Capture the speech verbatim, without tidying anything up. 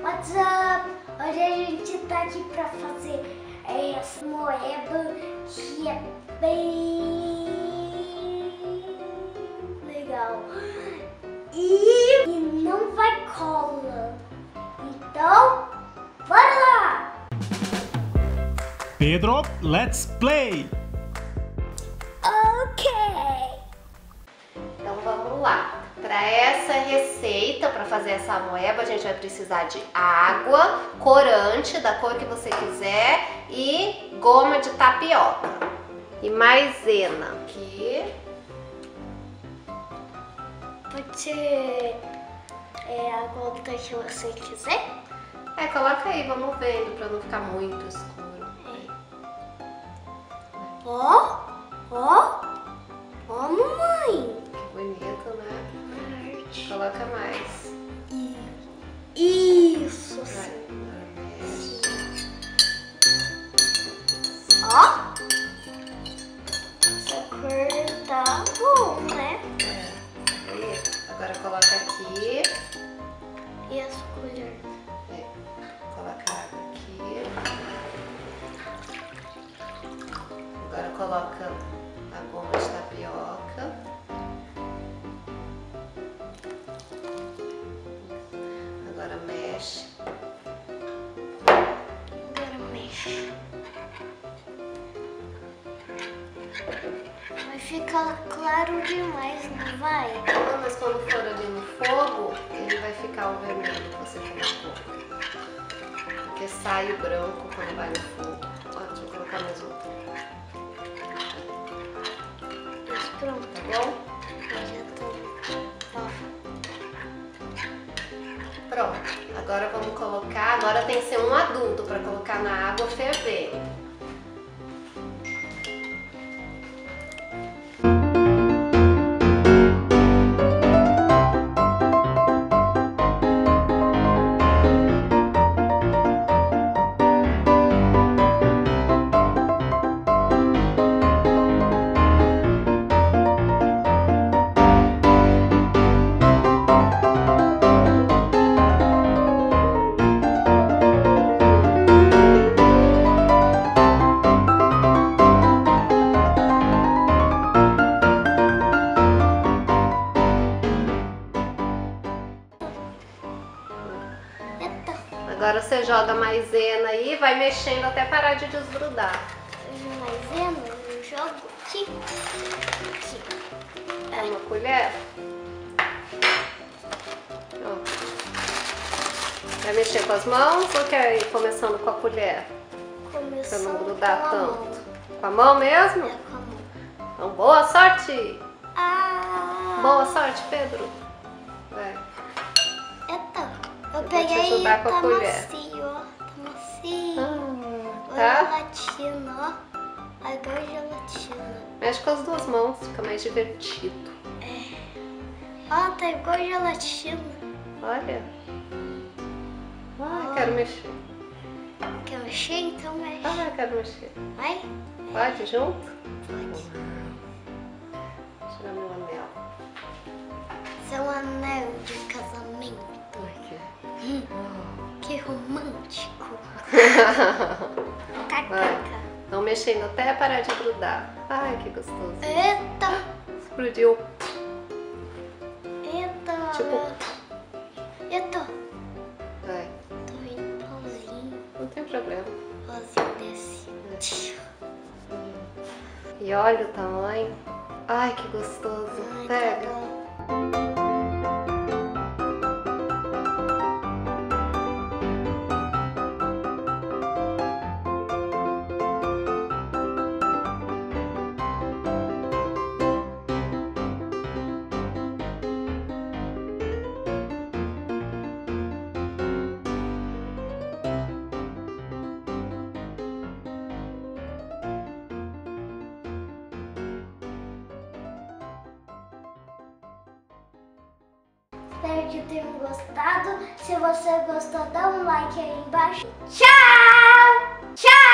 What's up? Hoje a gente tá aqui pra fazer essa moeba que é bem legal e, e não vai cola. Então, bora lá! Pedro, let's play! Ok! Então vamos lá. Para essa receita, para fazer essa moeba, a gente vai precisar de água, corante da cor que você quiser e goma de tapioca e maisena. Aqui. Pode ser é, a gota que você quiser? É, coloca aí, vamos vendo para não ficar muito escuro. Ó, ó, ó, mamãe! Bonito, né? Coloca mais. Isso, Vai. sim. Ó, essa cor tá bom, né? É. Aí, agora coloca aqui. E as colheres? É. Coloca água aqui. Agora coloca a goma de tapioca. Agora mexe. Agora mexe. Vai ficar claro demais, não vai? Não, mas quando for ali no fogo, ele vai ficar o vermelho que você colocou. Porque sai o branco quando vai no fogo. Ó, deixa eu colocar mais outro. Mas pronto, Tá bom? eu já tô. Ó. Pronto. Agora vamos colocar. Agora tem que ser um adulto para colocar na água fervendo. Agora você joga a maisena aí e vai mexendo até parar de desgrudar. Maisena, eu jogo aqui. Aqui. É uma colher. Ó. Vai mexer com as mãos ou quer ir começando com a colher? Pra Começando não grudar com a tanto. mão. Com a mão mesmo? É, com a mão. Então, boa sorte! Ah! Boa sorte, Pedro! Vai. Eita, eu, vou te peguei e ajudar com a tá colher. macio, ó. Tá macio. Ah, Olha tá? a gelatina, ó. Agora gelatina. Mexe com as duas mãos, fica mais divertido. Ó, tá igual gelatina. Olha. Ah, quero mexer. Quer mexer? Então mexe. Ah, quero mexer. Vai? Pode junto? Pode. Tirar meu anel. Isso é um anel de casamento. Hum, que romântico. Cacaca. Estão mexendo até parar de grudar. Ai, que gostoso. Eita, Explodiu. eita. Tipo, Eita. vai. Tô indo pauzinho. Não tem problema. Pauzinho desce. E olha o tamanho. Ai, que gostoso. Ai, Pega. tá bom. Espero que tenham gostado. Se você gostou, dá um like aí embaixo. Tchau! Tchau!